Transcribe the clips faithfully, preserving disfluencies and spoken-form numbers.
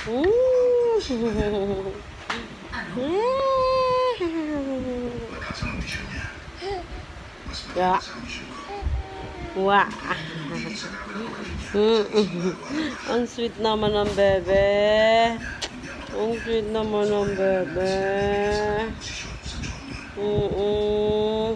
Mm. Ya. Wah. Ang sweet naman ng bebe. Ang sweet naman ng bebe. Mm-mm.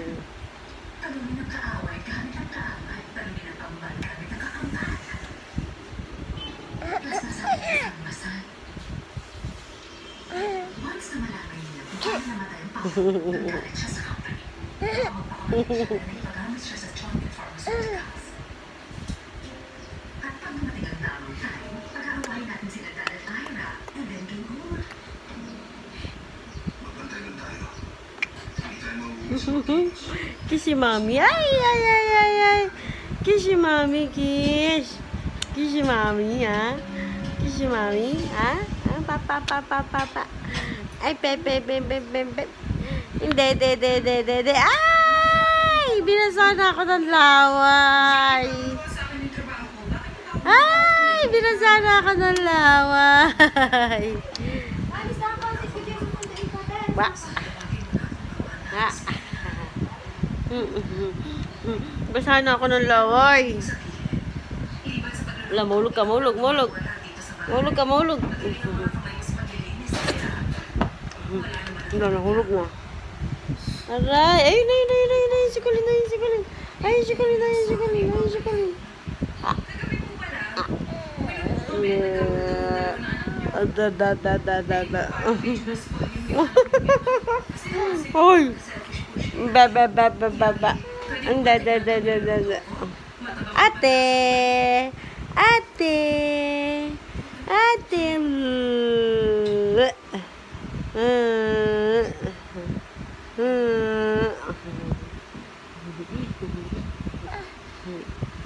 Kiss si Mami. Ay, ay, ay, ay, ay. Kiss si Mami, kiss. Kiss si Mami, ha? Kiss si Mami, ha? Ha? Pa, pa, pa, pa, pa, pa. Ay, pe, pe, pe, pe, pe, pe. Hindi, de, de, de, de, de. Ay! Binasa na ako ng laway. Ay! Binasa na ako ng laway. Ba? Ha? Basa na ako ng laway. Wala, mulog ka, mulog, mulog. Mulog ka, mulog. Wala, nahulog na. Aray! Ayun, ayun, ayun, ayun, ayun, sikulin, ayun, sikulin. Ayun, sikulin, ayun, sikulin, ayun, sikulin. Ah. Ah. Yeah. Da, da, da, da, da, da. Hoy! Ba, ba, ba, ba, ba, ba. Da, da, da, da, da, da. Ate! Ate! Ate! Uh, uh, uh.